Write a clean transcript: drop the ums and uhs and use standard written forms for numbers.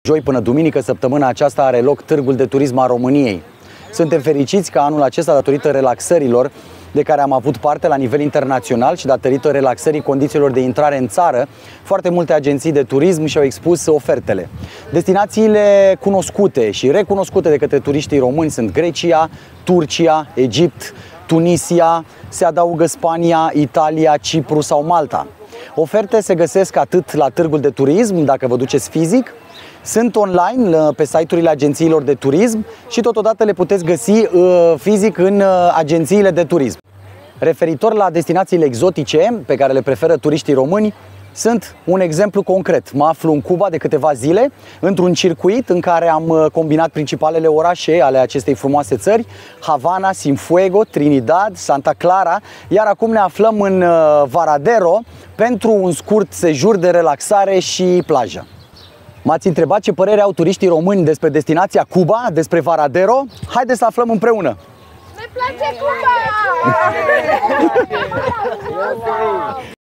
Joi până duminică, săptămâna aceasta, are loc Târgul de Turism al României. Suntem fericiți că anul acesta, datorită relaxărilor de care am avut parte la nivel internațional și datorită relaxării condițiilor de intrare în țară, foarte multe agenții de turism și-au expus ofertele. Destinațiile cunoscute și recunoscute de către turiștii români sunt Grecia, Turcia, Egipt, Tunisia, se adaugă Spania, Italia, Cipru sau Malta. Oferte se găsesc atât la Târgul de Turism, dacă vă duceți fizic, sunt online pe site-urile agențiilor de turism și totodată le puteți găsi fizic în agențiile de turism. Referitor la destinațiile exotice pe care le preferă turiștii români, sunt un exemplu concret. Mă aflu în Cuba de câteva zile, într-un circuit în care am combinat principalele orașe ale acestei frumoase țări: Havana, Cienfuegos, Trinidad, Santa Clara, iar acum ne aflăm în Varadero pentru un scurt sejur de relaxare și plajă. M-ați întrebat ce părere au turiștii români despre destinația Cuba, despre Varadero? Haideți să aflăm împreună! Ne place Cuba!